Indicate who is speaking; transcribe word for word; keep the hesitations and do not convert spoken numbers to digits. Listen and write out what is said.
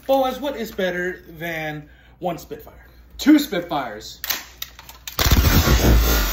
Speaker 1: Boaz, what is better than one Spitfire?
Speaker 2: Two Spitfires.